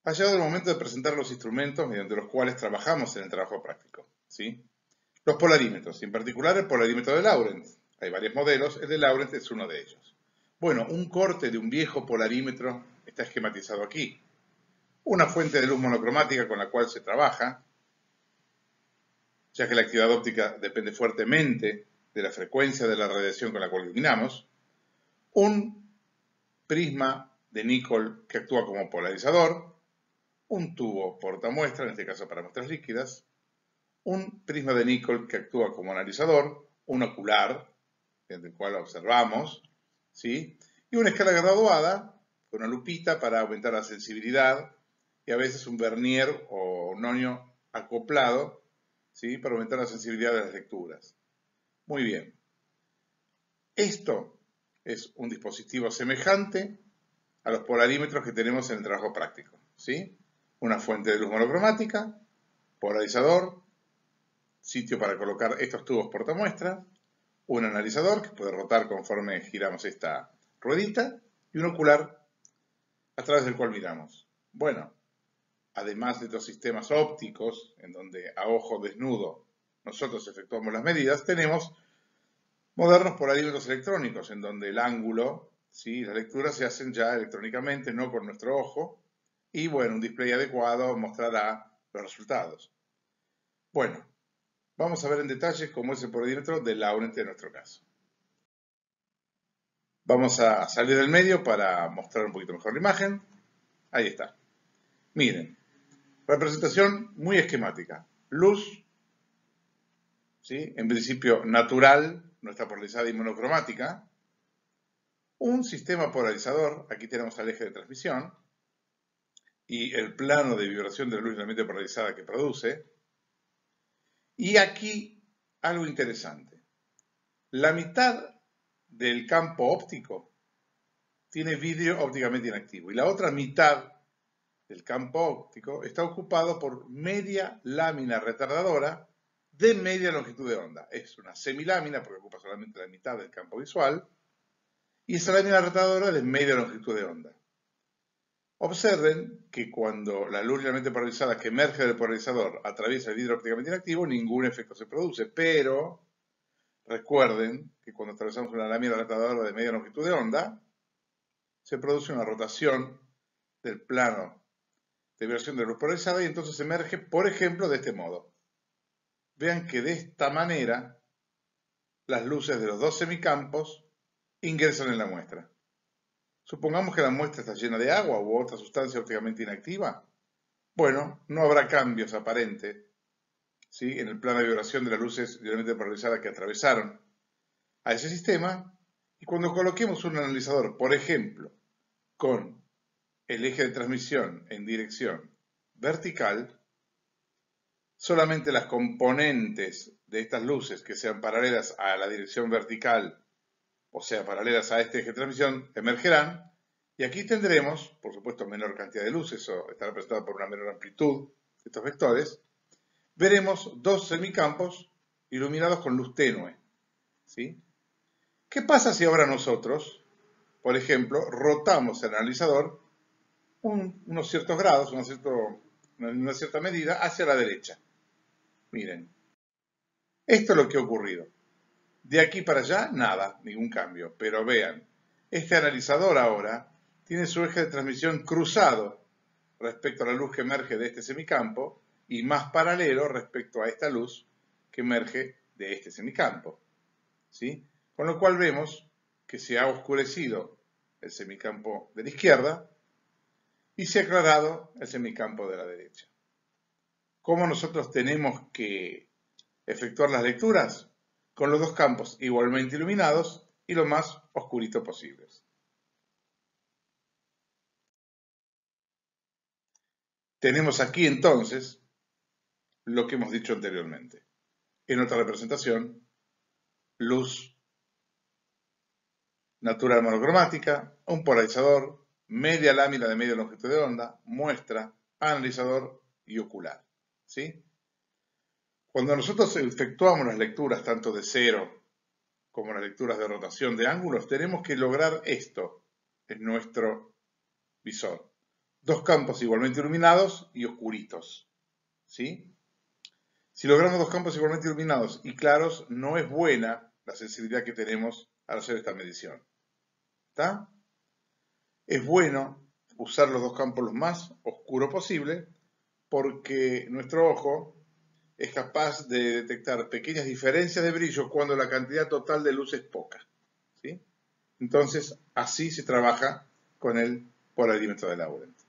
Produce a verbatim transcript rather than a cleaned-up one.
Ha llegado el momento de presentar los instrumentos mediante los cuales trabajamos en el trabajo práctico, ¿sí? Los polarímetros, y en particular el polarímetro de Lorentz. Hay varios modelos, el de Lorentz es uno de ellos. Bueno, un corte de un viejo polarímetro está esquematizado aquí. Una fuente de luz monocromática con la cual se trabaja, ya que la actividad óptica depende fuertemente de la frecuencia de la radiación con la cual iluminamos. Un prisma de níquel que actúa como polarizador, un tubo portamuestra, en este caso para muestras líquidas, un prisma de níquel que actúa como analizador, un ocular, en el cual observamos, ¿sí? Y una escala graduada, con una lupita para aumentar la sensibilidad, y a veces un vernier o nonio acoplado, ¿sí? Para aumentar la sensibilidad de las lecturas. Muy bien. Esto es un dispositivo semejante a los polarímetros que tenemos en el trabajo práctico, ¿sí? Una fuente de luz monocromática, polarizador, sitio para colocar estos tubos portamuestras, un analizador que puede rotar conforme giramos esta ruedita y un ocular a través del cual miramos. Bueno, además de estos sistemas ópticos en donde a ojo desnudo nosotros efectuamos las medidas, tenemos modernos polarímetros electrónicos en donde el ángulo, ¿sí? Las lecturas se hacen ya electrónicamente, no con nuestro ojo, y bueno, un display adecuado mostrará los resultados. Bueno, vamos a ver en detalle cómo es el polarímetro de Lorentz en nuestro caso. Vamos a salir del medio para mostrar un poquito mejor la imagen. Ahí está. Miren, representación muy esquemática. Luz, ¿sí? En principio natural, no está polarizada y monocromática. Un sistema polarizador, aquí tenemos el eje de transmisión, y el plano de vibración de la luz realmente polarizada que produce. Y aquí algo interesante. La mitad del campo óptico tiene vidrio ópticamente inactivo y la otra mitad del campo óptico está ocupado por media lámina retardadora de media longitud de onda. Es una semilámina porque ocupa solamente la mitad del campo visual y esa lámina retardadora de media longitud de onda. Observen que cuando la luz realmente polarizada que emerge del polarizador atraviesa el vidrio ópticamente inactivo, ningún efecto se produce, pero recuerden que cuando atravesamos una lámina retardadora de media longitud de onda, se produce una rotación del plano de vibración de luz polarizada y entonces emerge, por ejemplo, de este modo. Vean que de esta manera las luces de los dos semicampos ingresan en la muestra. Supongamos que la muestra está llena de agua u otra sustancia ópticamente inactiva. Bueno, no habrá cambios aparentes, ¿sí? En el plano de vibración de las luces realmente polarizadas que atravesaron a ese sistema. Y cuando coloquemos un analizador, por ejemplo, con el eje de transmisión en dirección vertical, solamente las componentes de estas luces que sean paralelas a la dirección vertical, o sea, paralelas a este eje de transmisión, emergerán. Y aquí tendremos, por supuesto, menor cantidad de luces, o está representado por una menor amplitud de estos vectores. Veremos dos semicampos iluminados con luz tenue, ¿sí? ¿Qué pasa si ahora nosotros, por ejemplo, rotamos el analizador un, unos ciertos grados, una, cierto, una cierta medida, hacia la derecha? Miren, esto es lo que ha ocurrido. De aquí para allá, nada, ningún cambio. Pero vean, este analizador ahora tiene su eje de transmisión cruzado respecto a la luz que emerge de este semicampo y más paralelo respecto a esta luz que emerge de este semicampo, ¿sí? Con lo cual vemos que se ha oscurecido el semicampo de la izquierda y se ha aclarado el semicampo de la derecha. ¿Cómo nosotros tenemos que efectuar las lecturas? Con los dos campos igualmente iluminados y lo más oscurito posibles. Tenemos aquí entonces lo que hemos dicho anteriormente. En otra representación, luz natural monocromática, un polarizador, media lámina de media longitud de onda, muestra, analizador y ocular, ¿sí? Cuando nosotros efectuamos las lecturas tanto de cero como las lecturas de rotación de ángulos, tenemos que lograr esto en nuestro visor. dos campos igualmente iluminados y oscuritos, ¿sí? Si logramos dos campos igualmente iluminados y claros, no es buena la sensibilidad que tenemos al hacer esta medición. ¿Está? Es bueno usar los dos campos lo más oscuro posible porque nuestro ojo es capaz de detectar pequeñas diferencias de brillo cuando la cantidad total de luz es poca, ¿sí? Entonces, así se trabaja con el polarímetro de Laurent.